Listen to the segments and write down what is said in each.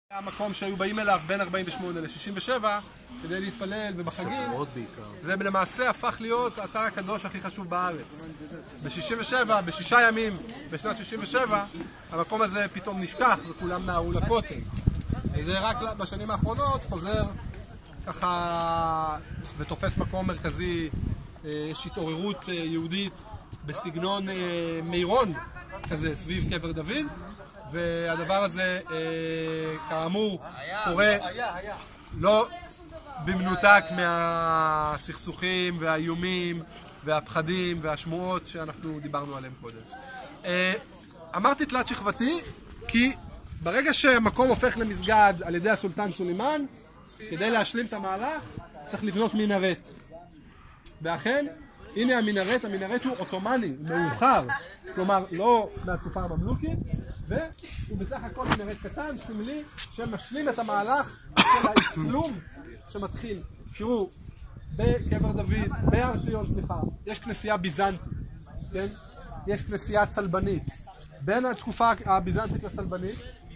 המקום שהיו באים אליו בין 48 ל-67 כדי להתפלל ובחגים, זה למעשה הפך להיות האתר הקדוש הכי חשוב בארץ. ב-67, בשישה ימים, בשנת 67, המקום הזה פתאום נשכח וכולם נערו לכותל. וזה רק בשנים האחרונות חוזר ככה ותופס מקום מרכזי. יש התעוררות יהודית בסגנון מירון כזה סביב קבר דוד, והדבר הזה כאמור קורה לא במנותק מהסכסוכים והאיומים והפחדים והשמועות שאנחנו דיברנו עליהם קודם. אמרתי תלת שכבתי כי ברגע שהמקום הופך למסגד על ידי הסולטן סולימן, כדי להשלים את המהלך צריך לבנות מנהרת. ואכן, הנה המנהרת, המנהרת הוא אוטומני, מאוחר, כלומר לא מהתקופה הממלוכית, והוא בסך הכל מנהרת קטן, סמלי, שמשלים את המהלך של האסלום שמתחיל. תראו, בקבר דוד, בהר ציון, יש כנסייה ביזנטית, כן? יש כנסייה צלבנית. בין התקופה הביזנטית לצלבנית,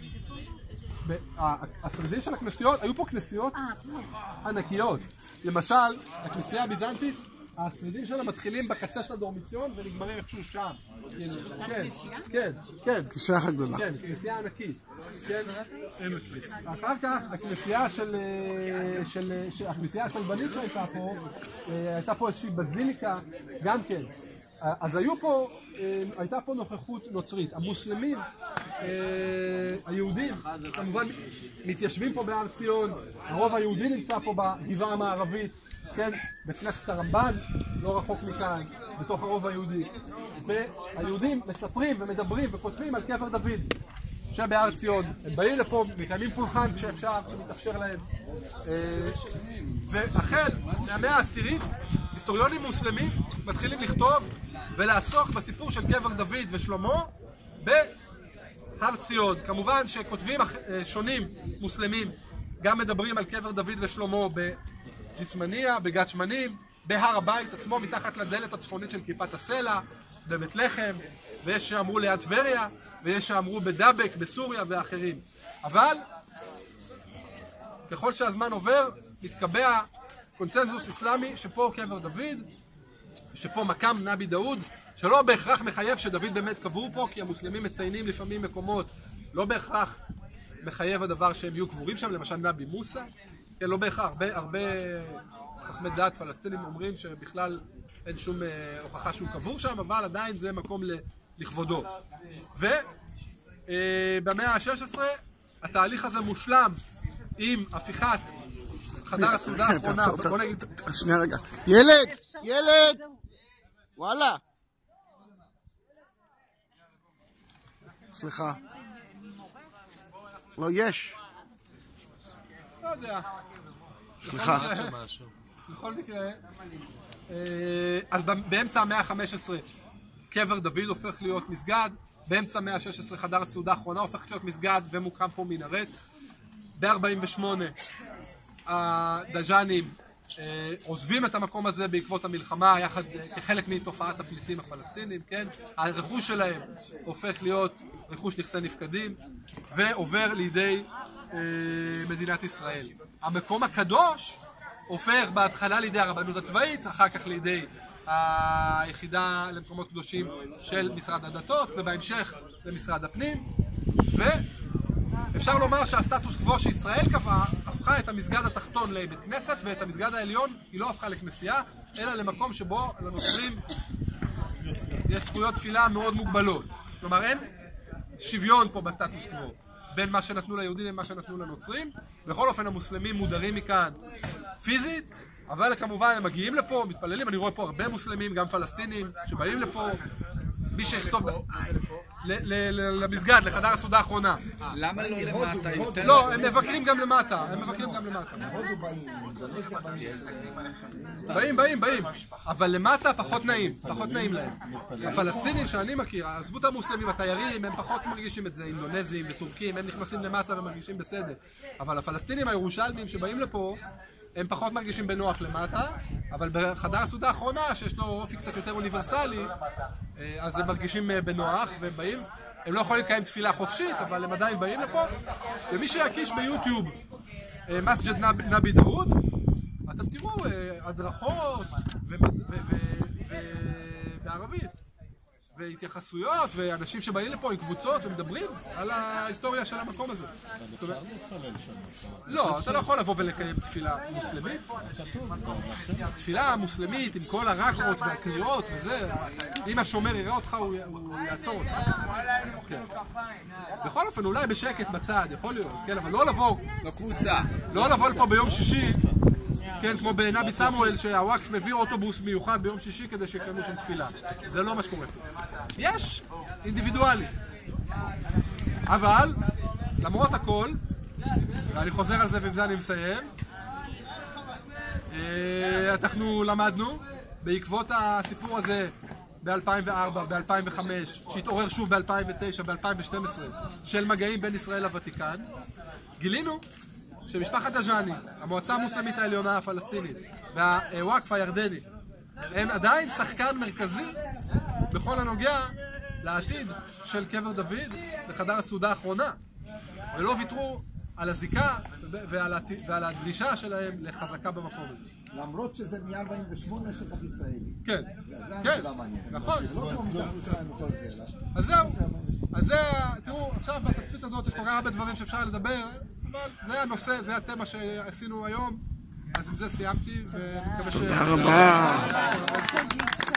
השרידים של הכנסיות, היו פה כנסיות ענקיות. למשל, הכנסייה הביזנטית, השרידים שלה מתחילים בקצה של הדורמיציון ונגמרים איפשהו שם. כן, כן. כנסייה אחת גדולה. כן, כנסייה ענקית. אחר כך, הכנסייה השלבנית שהייתה פה, הייתה פה איזושהי בזיליקה, גם כן. אז הייתה פה נוכחות נוצרית. המוסלמים, היהודים, כמובן מתיישבים פה בהר ציון, הרוב היהודי נמצא פה בגבעה המערבית, כן, בכנסת הרמב"ן, לא רחוק מכאן, בתוך הרוב היהודי. והיהודים מספרים ומדברים וכותבים על קבר דוד שבהר ציון. הם באים לפה, מקיימים פולחן כשאפשר, כשמתאפשר להם. והחל מהמאה העשירית, היסטוריונים מוסלמים מתחילים לכתוב ולעסוק בסיפור של קבר דוד ושלמה בהר ציון. כמובן שכותבים שונים מוסלמים גם מדברים על קבר דוד ושלמה בג'יסמניה, בגת שמנים, בהר הבית עצמו, מתחת לדלת הצפונית של כיפת הסלע, בבית לחם, ויש שאמרו ליד טבריה, ויש שאמרו בדבק, בסוריה ואחרים. אבל ככל שהזמן עובר, מתקבע קונצנזוס אסלאמי שפה קבר דוד, שפה מקם נבי דאוד, שלא בהכרח מחייב שדוד באמת קבור פה, כי המוסלמים מציינים לפעמים מקומות, לא בהכרח מחייב הדבר שהם יהיו קבורים שם, למשל נבי מוסא, כן, לא בהכרח, הרבה חכמי דת פלסטינים אומרים שבכלל אין שום הוכחה שהוא קבור שם, אבל עדיין זה מקום לכבודו. ובמאה ה-16 התהליך הזה מושלם עם הפיכת חדר הסעודה האחרונה. בוא נגיד... שנייה רגע. ילד! וואלה! סליחה. לא, יש. לא יודע. סליחה. בכל מקרה, אז באמצע המאה ה-15 קבר דוד הופך להיות מסגד, באמצע המאה ה-16 חדר הסעודה האחרונה הופך להיות מסגד ומוקם פה מנהרת. ב-48 הדז'נים עוזבים את המקום הזה בעקבות המלחמה, יחד כחלק מתופעת הפליטים הפלסטינים, כן? הרכוש שלהם הופך להיות רכוש נכסי נפקדים ועובר לידי מדינת ישראל. המקום הקדוש הופך בהתחלה לידי הרבנות הצבאית, אחר כך לידי היחידה למקומות קדושים של משרד הדתות, ובהמשך למשרד הפנים. ואפשר לומר שהסטטוס קוו שישראל קבעה הפכה את המסגד התחתון לבית כנסת, ואת המסגד העליון היא לא הפכה לכנסייה, אלא למקום שבו לנוצרים יש זכויות תפילה מאוד מוגבלות. כלומר אין שוויון פה בסטטוס קוו בין מה שנתנו ליהודים למה שנתנו לנוצרים. בכל אופן המוסלמים מודרים מכאן פיזית, אבל כמובן הם מגיעים לפה, מתפללים. אני רואה פה הרבה מוסלמים, גם פלסטינים, שבאים לפה. מי שיכתוב למסגד, לחדר הסעודה האחרונה. למה לא למטה? לא, הם מבקרים גם למטה. באים. אבל למטה פחות נעים להם. הפלסטינים שאני מכיר, עזבו את המוסלמים, התיירים, הם פחות מרגישים את זה, אינדונזים וטורקים, הם נכנסים למטה ומרגישים בסדר. אבל הפלסטינים הירושלמים שבאים לפה, הם פחות מרגישים בנוח למטה, אבל בחדר הסעודה האחרונה, שיש לו אופי קצת יותר אוניברסלי, אז הם מרגישים בנוח, והם באים. הם לא יכולים לקיים תפילה חופשית, אבל הם עדיין באים לפה. ומי שיקיש ביוטיוב מסג'ד נבי דאוד, אתם תראו הדרכות בערבית, והתייחסויות, ואנשים שבאים לפה עם קבוצות ומדברים על ההיסטוריה של המקום הזה. לא, אתה לא יכול לבוא ולקיים תפילה מוסלמית. תפילה מוסלמית עם כל הרקעות והקריאות וזה, אם השומר יראה אותך הוא יעצור אותך. בכל אופן, אולי בשקט בצד, יכול להיות, אבל לא לבוא בקבוצה. לא לבוא לפה ביום שישי, כן, כמו בנבי סמואל, שהוואקף מביא אוטובוס מיוחד ביום שישי כדי שיקיימו שם תפילה. זה לא מה שקורה פה. יש אינדיבידואלי. אבל, למרות הכל, ואני חוזר על זה ועם זה אני מסיים, אנחנו למדנו בעקבות הסיפור הזה ב-2004, ב-2005, שהתעורר שוב ב-2009, ב-2012, של מגעים בין ישראל לוותיקן, גילינו שמשפחת דז'אני, המועצה המוסלמית העליונה הפלסטינית והוואקף הירדני, הם עדיין שחקן מרכזי בכל הנוגע לעתיד של קבר דוד בחדר הסעודה האחרונה, ולא ויתרו על הזיקה ועל הדרישה שלהם לחזקה במקום הזה. למרות שזה מ-48 שטח ישראלי. כן, כן, נכון. אז זהו, אז זה, תראו, עכשיו בתצפית הזאת יש כל כך הרבה דברים שאפשר לדבר, אבל זה הנושא, זה התמה שעשינו היום, אז עם זה סיימתי, ומקווה תודה רבה.